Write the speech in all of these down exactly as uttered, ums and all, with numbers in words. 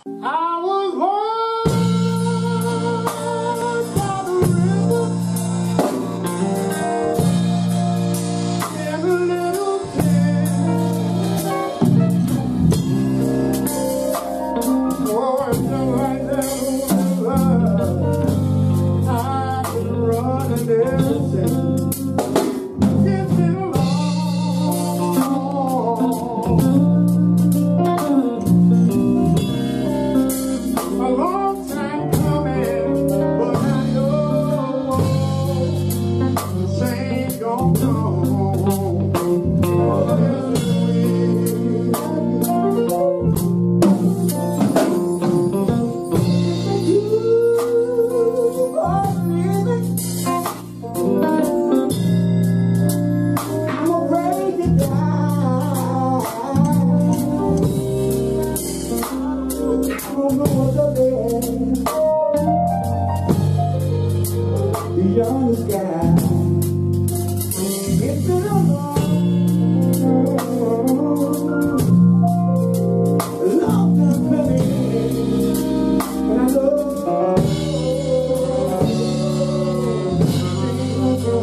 I was born by the river in a little tent. Oh, it's just like that river. I've been running ever since. It's been a long A long time coming, but I know the same gon' come. Oh, yes, it will. You are living. I'ma break it down. I don't know what's up there beyond the sky. It's been a long, long time coming, and I know things will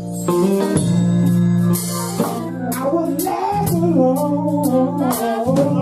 I was laughing alone.